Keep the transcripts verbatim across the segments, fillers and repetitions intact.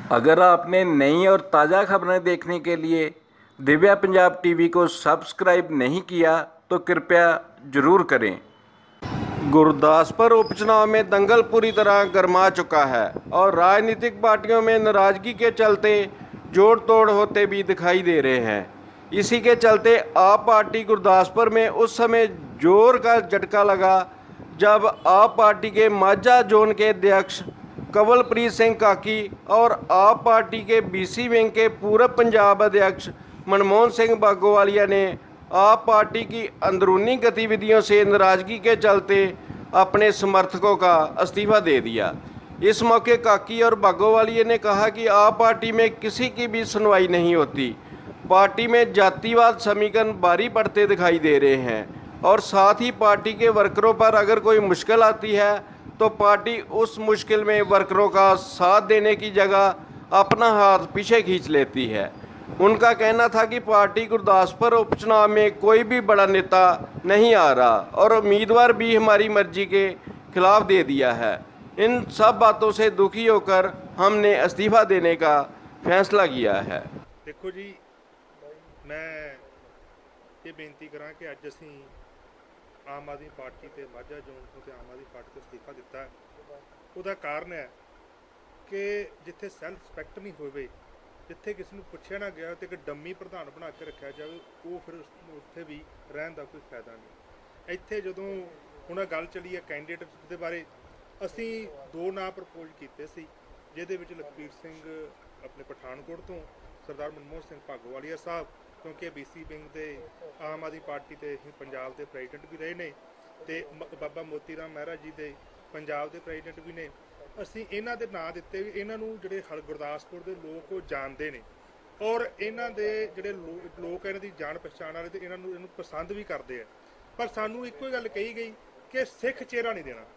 अगर आपने नई और ताज़ा खबरें देखने के लिए दिव्या पंजाब टीवी को सब्सक्राइब नहीं किया तो कृपया ज़रूर करें। गुरदासपुर उपचुनाव में दंगल पूरी तरह गर्मा चुका है और राजनीतिक पार्टियों में नाराजगी के चलते जोड़ तोड़ होते भी दिखाई दे रहे हैं। इसी के चलते आप पार्टी गुरदासपुर में उस समय जोर का झटका लगा जब आप पार्टी के माझा जोन के अध्यक्ष कंवलप्रीत सिंह काकी और आप पार्टी के बीसी विंग के पूर्व पंजाब अध्यक्ष मनमोहन सिंह भागोवालिया ने आप पार्टी की अंदरूनी गतिविधियों से नाराजगी के चलते अपने समर्थकों का इस्तीफा दे दिया। इस मौके काकी और भागोवालिया ने कहा कि आप पार्टी में किसी की भी सुनवाई नहीं होती। पार्टी में जातिवाद समीकरण भारी पड़ते दिखाई दे रहे हैं और साथ ही पार्टी के वर्करों पर अगर कोई मुश्किल आती है तो पार्टी उस मुश्किल में वर्करों का साथ देने की जगह अपना हाथ पीछे खींच लेती है। उनका कहना था कि पार्टी गुरदासपुर उपचुनाव में कोई भी बड़ा नेता नहीं आ रहा और उम्मीदवार भी हमारी मर्जी के खिलाफ दे दिया है। इन सब बातों से दुखी होकर हमने इस्तीफा देने का फैसला किया है। देखो जी, मैं ये बेनती करा कि अज असी आम आदमी पार्टी के माझा जोन तो आम आदमी पार्टी को इस्तीफा दिता है। उसका कारण है कि जिथे सैल्फ रिस्पैक्ट नहीं होवे, जिथे किसी को पुछया ना गया तो एक डम्मी प्रधान बना के रखा जाए, वो फिर उत्थे भी रहन का कोई फायदा नहीं। इत्थे जदों हुण गल चली है कैंਡੀਡੇਟ के बारे, असी दो नाम प्रपोज किए सी, जिहदे विच लखबीर सिंह अपने पठानकोट तो, सरदार मनमोहन सिंह भागोवालिया साहब, क्योंकि बीसी विंग के आम आदमी पार्टी के पंजाब के प्रेजिडेंट भी रहे ने, ते बाबा मोती राम महरा जी के पंजाब के प्रेजिडेंट भी ने। असी इन्हां दे नाम दिते भी इन्हां नूं जिहड़े हल गुरदासपुर के लोग वो जानते हैं और इन्हां दे जिहड़े लोग इन्हां दी जान पहचान वाले ते इन्हां नूं इहनूं पसंद भी करते हैं। पर सानूं इक्को ही गल कही गई कि सिख चेहरा नहीं देना,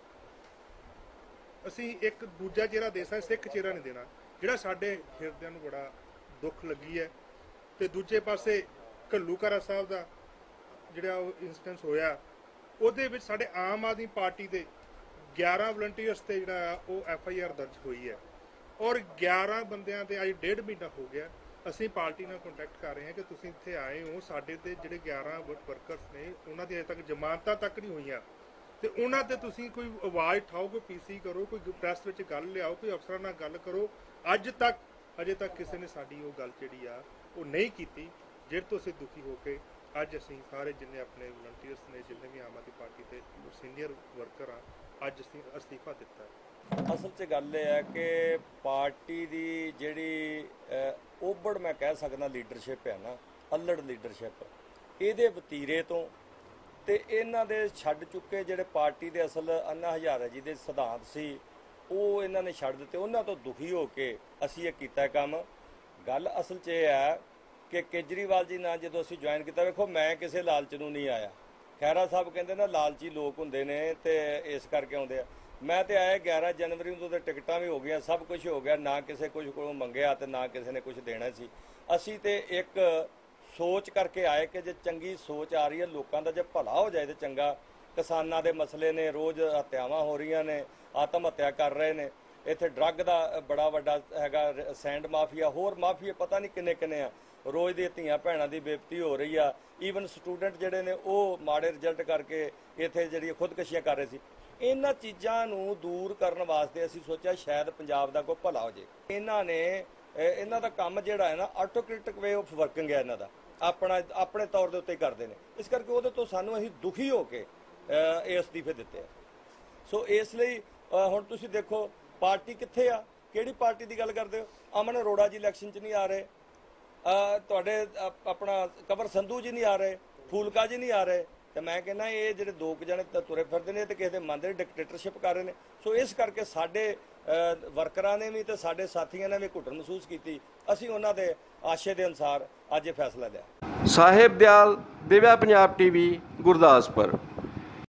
असी एक दूजा चेहरा दे सकते, सिख चेहरा नहीं देना, जिहड़ा साडे हिरदिਆਂ ਨੂੰ बड़ा दुख लगी है। तो दूजे पासे घल्लूघारा साहब का जिहड़ा इंस्टेंस होया, उहदे विच साडे आम आदमी पार्टी के ग्यारह वलंटीयर्स से जिहड़ा वो एफ आई आर दर्ज हुई है और ग्यारह बंदियां ते अज डेढ़ महीना हो गया असी पार्टी नाल कॉन्टैक्ट कर रहे हैं कि तुसीं इत्थे आए हो, साडे ते जिहड़े ग्यारह वर्कर्स ने उन्हां दी अजे तक जमानतां तक नहीं हुईयां, तो उन्हां ते तुसीं कोई आवाज़ उठाओ, कोई पीसी करो, कोई प्रैस विच गल लियाओ, कोई अफसरां नाल गल करो। अज तक अजे तक किसी ने साडी वो गल जिहड़ी आ वो नहीं की, जिहदे तो असीं दुखी होकर अज असीं सारे जिन्ने अपने वलंटीयर्स ने, जिन्ने भी आम आदमी पार्टी के सीनियर वर्कर आ, अज असीं इस्तीफा दिता है। असल च गल है कि पार्टी की जिहड़ी ओबड़ मैं कह सकदा लीडरशिप है ना, अल्लड़ लीडरशिप, इहदे वतीरे तो ते इन्हां दे छड्ड चुके जिहड़े पार्टी दे असल अन्ना हज़ारा जी दे सिद्धांत सी ਉਹ ਇਹਨਾਂ ਨੇ ਛੱਡ ਦਿੱਤੇ, ਉਹਨਾਂ ਤੋਂ ਦੁਖੀ ਹੋ ਕੇ ਅਸੀਂ ਇਹ ਕੀਤਾ ਕੰਮ। ਗੱਲ ਅਸਲ 'ਚ ਇਹ ਹੈ ਕਿ ਕੇਜਰੀਵਾਲ ਜੀ ਨਾਲ ਜਦੋਂ ਅਸੀਂ ਜੁਆਇਨ ਕੀਤਾ, ਵੇਖੋ ਮੈਂ ਕਿਸੇ ਲਾਲਚ ਨੂੰ ਨਹੀਂ ਆਇਆ। ਖੈਰਾ ਸਾਹਿਬ ਕਹਿੰਦੇ ਨਾ ਲਾਲਚੀ ਲੋਕ ਹੁੰਦੇ ਨੇ ਤੇ ਇਸ ਕਰਕੇ ਆਉਂਦੇ ਆ। ਮੈਂ ਤੇ ਆਇਆ ਗਿਆਰਾਂ ਜਨਵਰੀ ਨੂੰ, ਤੇ ਟਿਕਟਾਂ ਵੀ ਹੋ ਗਈਆਂ, ਸਭ ਕੁਝ ਹੋ ਗਿਆ, ਨਾ ਕਿਸੇ ਕੁਝ ਕੋਲੋਂ ਮੰਗਿਆ ਤੇ ਨਾ ਕਿਸੇ ਨੇ ਕੁਝ ਦੇਣਾ ਸੀ। ਅਸੀਂ ਤੇ ਇੱਕ ਸੋਚ ਕਰਕੇ ਆਏ ਕਿ ਜੇ ਚੰਗੀ ਸੋਚ ਆ ਰਹੀ ਹੈ ਲੋਕਾਂ ਦਾ, ਜੇ ਭਲਾ ਹੋ ਜਾਏ ਤੇ ਚੰਗਾ। ਕਿਸਾਨਾਂ ਦੇ ਮਸਲੇ ਨੇ, ਰੋਜ਼ ਹੱਤਿਆਵਾਂ ਹੋ ਰਹੀਆਂ ਨੇ, ਆਤਮ ਹੱਤਿਆ ਕਰ ਰਹੇ ਨੇ, ਇੱਥੇ ਡਰੱਗ ਦਾ ਬੜਾ ਵੱਡਾ ਹੈਗਾ, ਸੈਂਡ ਮਾਫੀਆ, ਹੋਰ ਮਾਫੀਆ ਪਤਾ ਨਹੀਂ ਕਿੰਨੇ ਕਿੰਨੇ ਆ, ਰੋਜ਼ ਦੀਆਂ ਧੀਆਂ ਭੈਣਾਂ ਦੀ ਬੇਇੱਜ਼ਤੀ ਹੋ ਰਹੀ ਆ। ਈਵਨ ਸਟੂਡੈਂਟ ਜਿਹੜੇ ਨੇ ਉਹ ਮਾੜੇ ਰਿਜ਼ਲਟ ਕਰਕੇ ਇੱਥੇ ਜਿਹੜੀ ਖੁਦਕਸ਼ੀਆਂ ਕਰ ਰਹੇ ਸੀ। ਇਹਨਾਂ ਚੀਜ਼ਾਂ ਨੂੰ ਦੂਰ ਕਰਨ ਵਾਸਤੇ ਅਸੀਂ ਸੋਚਿਆ ਸ਼ਾਇਦ ਪੰਜਾਬ ਦਾ ਕੋਈ ਭਲਾ ਹੋ ਜੇ। ਇਹਨਾਂ ਨੇ ਇਹਨਾਂ ਦਾ ਕੰਮ ਜਿਹੜਾ ਹੈ ਨਾ ਆਟੋਕ੍ਰੈਟਿਕ ਵੇ ਆਫ ਵਰਕਿੰਗ ਹੈ, ਇਹਨਾਂ ਦਾ ਆਪਣਾ ਆਪਣੇ ਤੌਰ ਦੇ ਉੱਤੇ ਕਰਦੇ ਨੇ। ਇਸ ਕਰਕੇ ਉਹਦੇ ਤੋਂ ਸਾਨੂੰ ਅਸੀਂ ਦੁਖੀ ਹੋ ਕੇ ਇਹ ਅਸਤੀਫੇ ਦਿੱਤੇ ਆ। ਸੋ ਇਸ ਲਈ ਹੁਣ ਤੁਸੀਂ ਦੇਖੋ ਪਾਰਟੀ ਕਿੱਥੇ ਆ, ਕਿਹੜੀ ਪਾਰਟੀ ਦੀ ਗੱਲ ਕਰਦੇ ਹੋ? ਅਮਨ ਅਰੋੜਾ ਜੀ ਇਲੈਕਸ਼ਨ 'ਚ ਨਹੀਂ ਆ ਰਹੇ, ਤੁਹਾਡੇ ਆਪਣਾ ਕੰਵਰ ਸੰਧੂ ਜੀ ਨਹੀਂ ਆ ਰਹੇ, ਫੂਲਕਾ ਜੀ ਨਹੀਂ ਆ ਰਹੇ, ਤੇ ਮੈਂ ਕਹਿੰਦਾ ਇਹ ਜਿਹੜੇ ਦੋ ਕੁ ਜਣੇ ਤੁਰੇ ਫਿਰਦੇ ਨੇ ਤੇ ਕਿਸੇ ਦੇ ਮਨ ਦੇ ਡਿਕਟੇਟਰਸ਼ਿਪ ਕਰ ਰਹੇ ਨੇ। ਸੋ ਇਸ ਕਰਕੇ ਸਾਡੇ ਵਰਕਰਾਂ ਨੇ ਵੀ ਤੇ ਸਾਡੇ ਸਾਥੀਆਂ ਨੇ ਵੀ ਘੁੱਟਣ ਮਹਿਸੂਸ ਕੀਤੀ। ਅਸੀਂ ਉਹਨਾਂ ਦੇ ਆਸ਼ੇ ਦੇ ਅਨੁਸਾਰ ਅੱਜ ਇਹ ਫੈਸਲਾ ਲਿਆ। ਸਾਹਿਬ ਦਿਆਲ, ਦਿव्या पंजाब टीवी, गुरदासपुर।